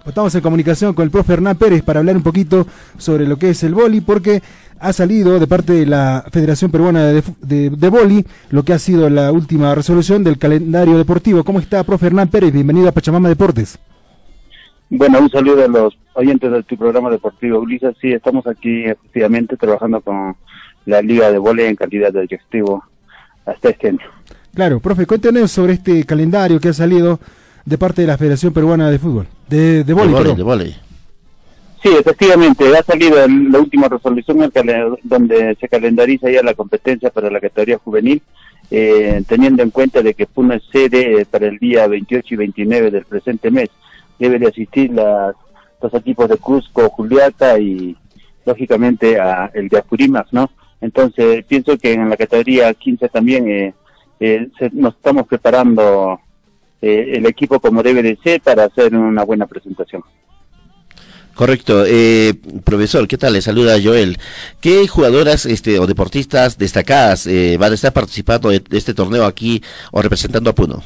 Estamos en comunicación con el profe Hernán Pérez para hablar un poquito sobre lo que es el vóley, porque ha salido de parte de la Federación Peruana de Vóley lo que ha sido la última resolución del calendario deportivo. ¿Cómo está, profe Hernán Pérez? Bienvenido a Pachamama Deportes. Bueno, un saludo a los oyentes de tu programa deportivo, Ulises. Sí, estamos aquí efectivamente trabajando con la Liga de Vóley en calidad de directivo hasta este año. Claro, profe, cuéntenos sobre este calendario que ha salido de parte de la Federación Peruana de Fútbol, de vóley. Sí, efectivamente, ha salido la última resolución donde se calendariza ya la competencia para la categoría juvenil, teniendo en cuenta de que Puno es sede para el día 28 y 29 del presente mes. Debe de asistir los equipos de Cusco, Juliaca y lógicamente el de Apurímac, ¿no? Entonces pienso que en la categoría 15 también nos estamos preparando el equipo como debe de ser para hacer una buena presentación. Correcto. Profesor, ¿qué tal? Le saluda Joel. ¿Qué jugadoras o deportistas destacadas van a estar participando de este torneo aquí o representando a Puno?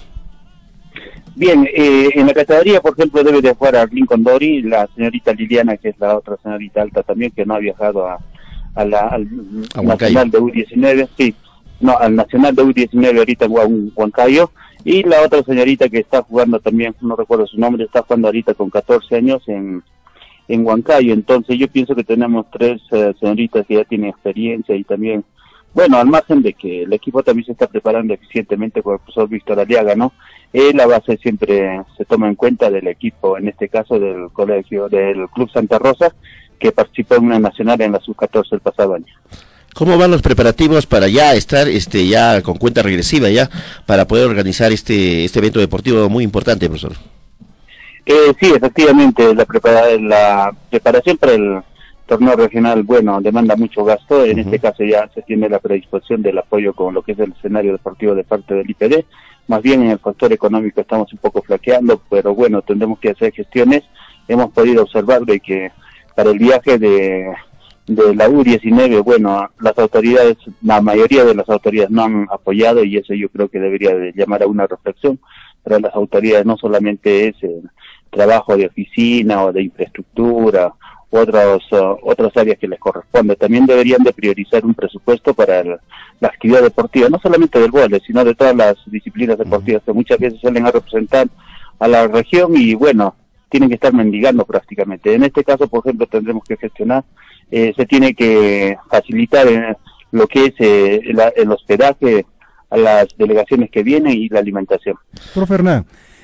Bien, en la categoría, por ejemplo, debe de jugar a Lincoln Dori, la señorita Liliana, que es la otra señorita alta también, que no ha viajado al Nacional de U19, sí, no, al Nacional de U19 ahorita en Huancayo, y la otra señorita que está jugando también, no recuerdo su nombre, está jugando ahorita con 14 años en Huancayo. Entonces yo pienso que tenemos tres señoritas que ya tienen experiencia y también, bueno, al margen de que el equipo también se está preparando eficientemente con el profesor Víctor Aliaga, ¿no? La base siempre se toma en cuenta del equipo, en este caso del colegio, del Club Santa Rosa, que participó en una nacional en la sub-14 el pasado año. ¿Cómo van los preparativos para ya estar ya con cuenta regresiva ya para poder organizar este evento deportivo muy importante, profesor? Sí, efectivamente, la preparación para el torneo regional, bueno, demanda mucho gasto. En este caso ya se tiene la predisposición del apoyo con lo que es el escenario deportivo de parte del IPD. Más bien en el factor económico estamos un poco flaqueando, pero bueno, tendremos que hacer gestiones. Hemos podido observar de que para el viaje de la U19, bueno, las autoridades, la mayoría de las autoridades no han apoyado, y eso yo creo que debería de llamar a una reflexión para las autoridades. No solamente es trabajo de oficina o de infraestructura, otras áreas que les corresponde, también deberían de priorizar un presupuesto para la actividad deportiva, no solamente del vóley, sino de todas las disciplinas deportivas que muchas veces salen a representar a la región y bueno, tienen que estar mendigando prácticamente. En este caso, por ejemplo, tendremos que gestionar, se tiene que facilitar lo que es el hospedaje a las delegaciones que vienen y la alimentación. Profe Hernán,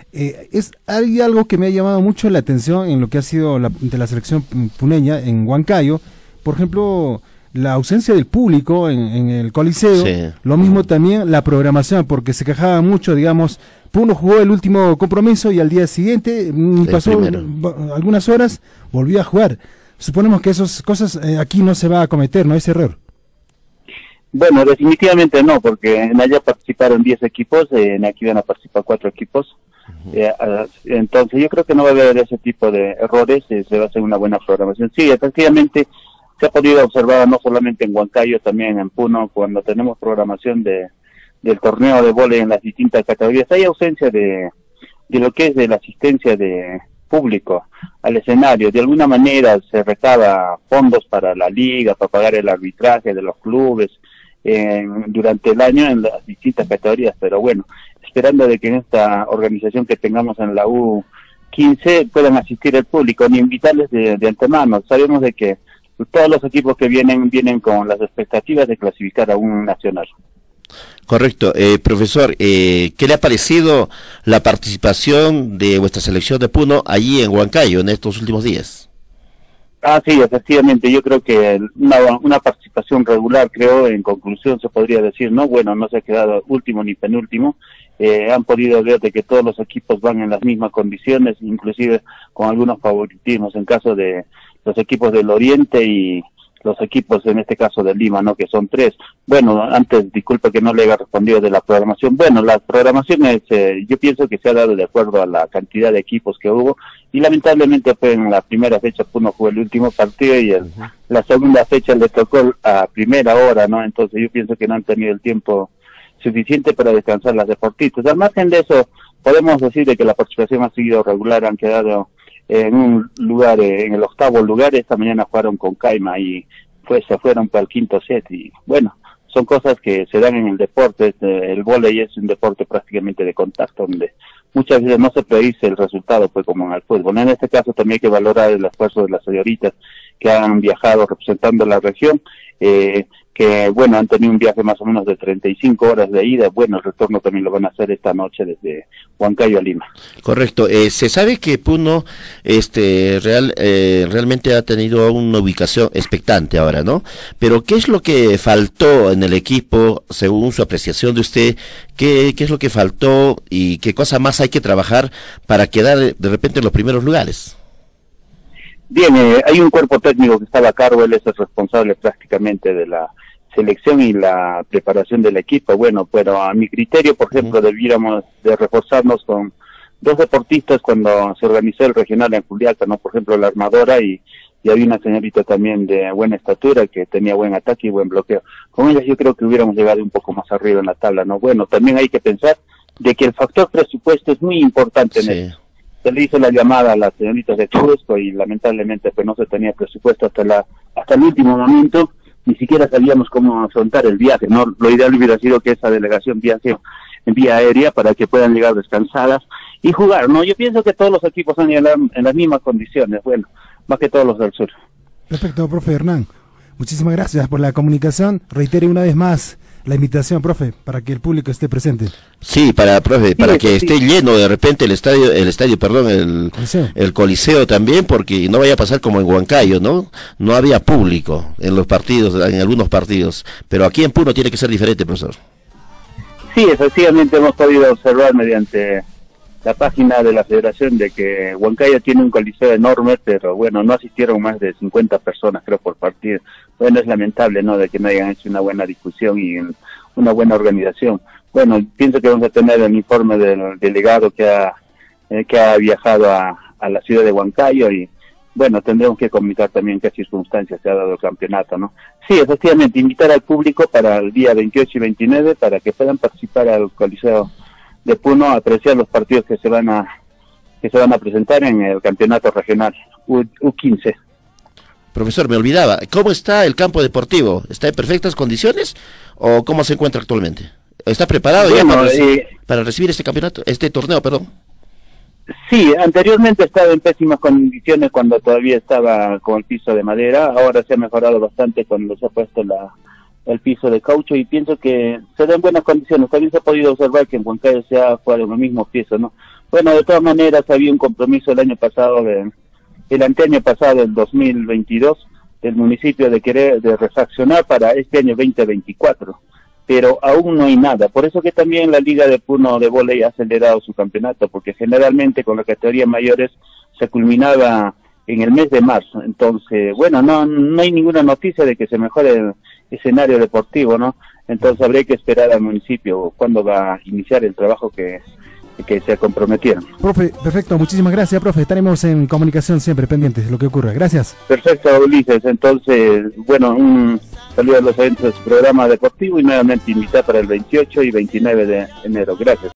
hay algo que me ha llamado mucho la atención en lo que ha sido de la selección puneña en Huancayo, por ejemplo, la ausencia del público en el Coliseo, sí. Lo mismo también la programación, porque se quejaba mucho, digamos, Puno jugó el último compromiso y al día siguiente pasó algunas horas, volvió a jugar. Suponemos que esas cosas aquí no se va a cometer, ¿no? Ese error. Bueno, definitivamente no, porque en allá participaron 10 equipos, en aquí van a participar 4 equipos. Entonces yo creo que no va a haber ese tipo de errores, se va a hacer una buena programación. Sí, efectivamente se ha podido observar no solamente en Huancayo, también en Puno, cuando tenemos programación del torneo de vóley en las distintas categorías, hay ausencia de lo que es de la asistencia de público al escenario. De alguna manera se recaba fondos para la liga, para pagar el arbitraje de los clubes durante el año en las distintas categorías, pero bueno, esperando de que en esta organización que tengamos en la U15 puedan asistir el público, ni invitarles de antemano. Sabemos de que todos los equipos que vienen con las expectativas de clasificar a un nacional. Correcto. Profesor, ¿qué le ha parecido la participación de vuestra selección de Puno allí en Huancayo en estos últimos días? Sí, efectivamente, yo creo que una participación regular, creo, en conclusión se podría decir, ¿no? Bueno, no se ha quedado último ni penúltimo, han podido ver de que todos los equipos van en las mismas condiciones, inclusive con algunos favoritismos en caso de los equipos del Oriente y los equipos, en este caso de Lima, ¿no? Que son 3. Bueno, antes, disculpe que no le haya respondido de la programación. Bueno, la programación yo pienso que se ha dado de acuerdo a la cantidad de equipos que hubo, y lamentablemente fue en la primera fecha Puno jugó el último partido y la segunda fecha le tocó a primera hora, ¿no? Entonces yo pienso que no han tenido el tiempo suficiente para descansar las deportistas. Al margen de eso, podemos decir de que la participación ha sido regular, han quedado en un lugar, en el 8º lugar. Esta mañana jugaron con Caima y pues se fueron para el 5º set, y bueno, son cosas que se dan en el deporte. El vóley es un deporte prácticamente de contacto, donde muchas veces no se predice el resultado, pues como en el fútbol. En este caso también hay que valorar el esfuerzo de las señoritas que han viajado representando la región, que bueno, han tenido un viaje más o menos de 35 horas de ida. Bueno, el retorno también lo van a hacer esta noche desde Huancayo a Lima. Correcto. Se sabe que Puno realmente ha tenido una ubicación expectante ahora, ¿no? Pero ¿qué es lo que faltó en el equipo, según su apreciación de usted? ¿Qué es lo que faltó y qué cosa más hay que trabajar para quedar de repente en los primeros lugares? Bien, hay un cuerpo técnico que estaba a cargo. Él es el responsable prácticamente de la selección y la preparación del equipo. Bueno, pero a mi criterio, por ejemplo, debiéramos de reforzarnos con 2 deportistas cuando se organizó el regional en Juliaca, ¿no? Por ejemplo, la armadora y había una señorita también de buena estatura que tenía buen ataque y buen bloqueo. Con ellas yo creo que hubiéramos llegado un poco más arriba en la tabla, ¿no? Bueno, también hay que pensar de que el factor presupuesto es muy importante en eso. Se le hizo la llamada a las señoritas de Chubasco y lamentablemente pues no se tenía presupuesto hasta el último momento. Ni siquiera sabíamos cómo afrontar el viaje, ¿no? Lo ideal hubiera sido que esa delegación viaje en vía aérea para que puedan llegar descansadas y jugar, ¿no? Yo pienso que todos los equipos han llegado en las mismas condiciones, bueno, más que todos los del sur. Perfecto, profe Hernán. Muchísimas gracias por la comunicación. Reitere una vez más la invitación, profe, para que el público esté presente. Sí, profe, para que esté lleno de repente el Coliseo también, porque no vaya a pasar como en Huancayo, ¿no? No había público en los partidos, en algunos partidos, pero aquí en Puno tiene que ser diferente, profesor. Sí, efectivamente hemos podido observar mediante la página de la federación de que Huancayo tiene un coliseo enorme, pero bueno, no asistieron más de 50 personas, creo, por partido. Bueno, es lamentable, ¿no?, de que no hayan hecho una buena discusión y una buena organización. Bueno, pienso que vamos a tener el informe del delegado que ha viajado a la ciudad de Huancayo y, bueno, tendremos que comentar también qué circunstancias se ha dado el campeonato, ¿no? Sí, efectivamente, invitar al público para el día 28 y 29 para que puedan participar al Coliseo de Puno, apreciar los partidos que se van a presentar en el campeonato regional U15. Profesor, me olvidaba, ¿cómo está el campo deportivo? ¿Está en perfectas condiciones o cómo se encuentra actualmente? ¿Está preparado ya para recibir este torneo, perdón? Sí, anteriormente estaba en pésimas condiciones cuando todavía estaba con el piso de madera. Ahora se ha mejorado bastante cuando se ha puesto el piso de caucho y pienso que se da en buenas condiciones. También se ha podido observar que en Huancayo se ha jugado en el mismo piso, ¿no? Bueno, de todas maneras había un compromiso el anteaño pasado, el 2022, del municipio de refaccionar para este año 2024, pero aún no hay nada. Por eso que también la Liga de Puno de Vóley ha acelerado su campeonato, porque generalmente con la categoría mayores se culminaba en el mes de marzo. Entonces, bueno, no hay ninguna noticia de que se mejore el escenario deportivo, ¿no? Entonces habría que esperar al municipio cuándo va a iniciar el trabajo que se comprometieron. Profe, perfecto, muchísimas gracias, profe. Estaremos en comunicación siempre pendientes de lo que ocurra. Gracias. Perfecto, Ulises. Entonces, bueno, un saludo a los oyentes de su programa deportivo y nuevamente invitar para el 28 y 29 de enero. Gracias.